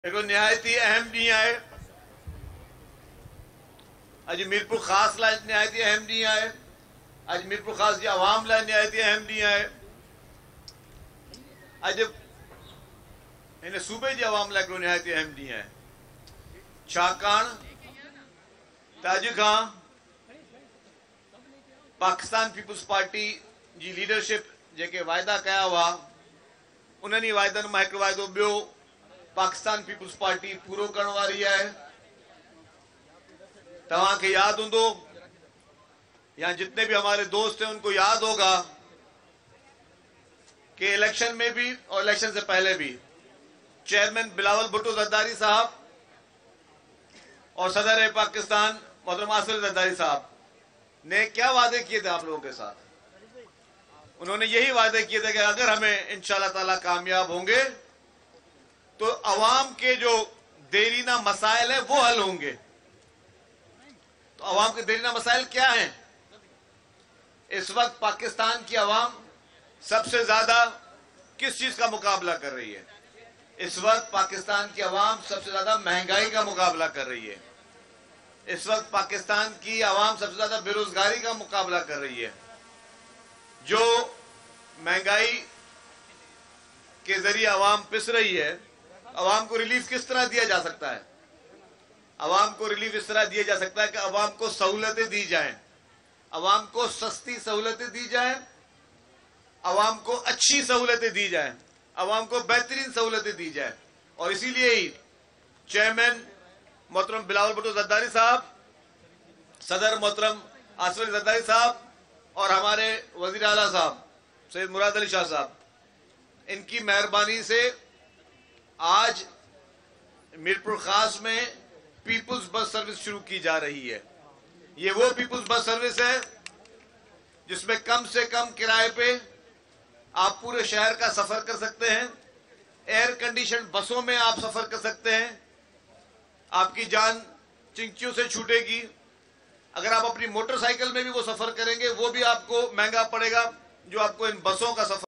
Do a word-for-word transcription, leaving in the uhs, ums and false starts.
हिकिड़ो निहायती अहम ॾींहुं आहे। अॼु मीरपुर ख़ास लाइ निहायती अहम ॾींहुं आहे। अॼु मीरपुर ख़ास जी आवाम लाइ निहायती अहम ॾींहुं आहे। अॼु हिन सूबे जी आवाम लाइ हिकिड़ो निहायती अहम ॾींहुं आहे, छाकाणि त अॼु खां पाकिस्तान पीपुल्स पार्टी जी लीडरशिप जेके वाइदा कया हुआ, उन्हनि ई वाइदनि मां हिकिड़ो वाइदो ॿियो पाकिस्तान पीपुल्स पार्टी पूरो करण वारी है। तव्हांखे याद होंगे या जितने भी हमारे दोस्त हैं उनको याद होगा कि इलेक्शन में भी और इलेक्शन से पहले भी चेयरमैन बिलावल भुट्टो जरदारी साहब और सदर पाकिस्तान मोहतरम आसिफ जरदारी साहब ने क्या वादे किए थे आप लोगों के साथ। उन्होंने यही वादे किए थे कि अगर हमें इंशाल्लाह ताला कामयाब होंगे तो अवाम के जो देरीना मसाइल है वो हल होंगे। तो अवाम के देरीना मसाइल क्या हैं? इस वक्त पाकिस्तान की अवाम सबसे ज्यादा किस चीज का मुकाबला कर रही है? इस वक्त पाकिस्तान की अवाम सबसे ज्यादा महंगाई का मुकाबला कर रही है। इस वक्त पाकिस्तान की अवाम सबसे ज्यादा बेरोजगारी का मुकाबला कर रही है। जो महंगाई के जरिए अवाम पिस रही है, अवाम को रिलीफ किस तरह दिया जा सकता है? अवाम को रिलीफ इस तरह दिया जा सकता है कि अवाम को सहूलतें दी जाएं, अवाम को सस्ती सहूलतें दी जाएं, अवाम को अच्छी सहूलतें दी जाएं, अवाम को बेहतरीन सहूलतें दी जाएं। और इसीलिए ही चेयरमैन मोहतरम बिलावल भुट्टो जरदारी साहब, सदर मोहतरम आसिफ जरदारी साहब और हमारे वजीर आला साहब सैयद मुराद अली शाह साहब, इनकी मेहरबानी से आज मीरपुर खास में पीपुल्स बस सर्विस शुरू की जा रही है। ये वो पीपुल्स बस सर्विस है जिसमें कम से कम किराए पे आप पूरे शहर का सफर कर सकते हैं। एयर कंडीशन बसों में आप सफर कर सकते हैं। आपकी जान चिंकियों से छूटेगी। अगर आप अपनी मोटरसाइकिल में भी वो सफर करेंगे वो भी आपको महंगा पड़ेगा जो आपको इन बसों का सफर